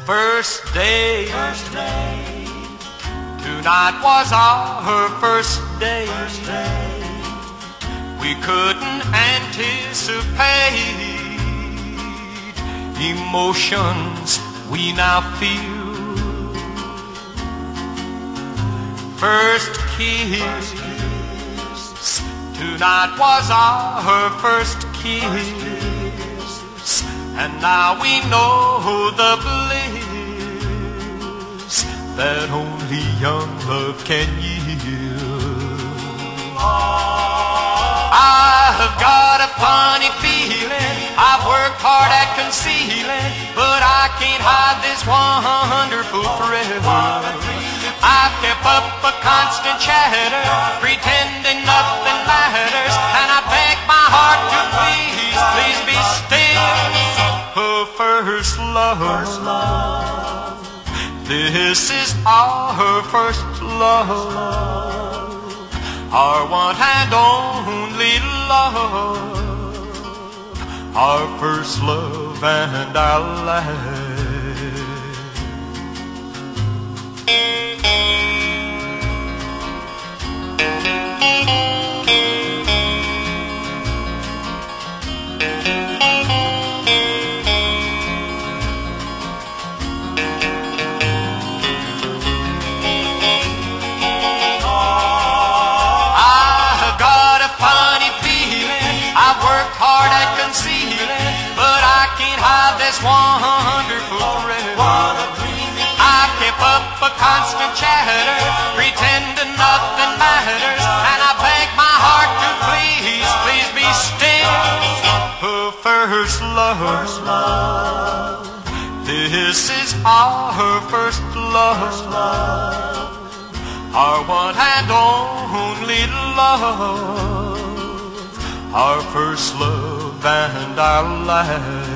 First day, tonight was our first day. We couldn't anticipate emotions we now feel. First kiss, tonight was our first kiss, and now we know the bliss that only young love can yield. I've got a funny feeling, I've worked hard at concealing, but I can't hide this wonderful thrill. I've kept up a constant chatter, pretending nothing matters, and I beg my heart to please, please be still. Oh, first love, this is our first love, our one and only love, our first love and our last. I've worked hard at concealing, but I can't hide this wonderful thrill. I've kept up a constant chatter, pretending nothing matters, and I beg my heart to please, please be still. Oh, first love, this is our first love, our one and only love, our first love and our last.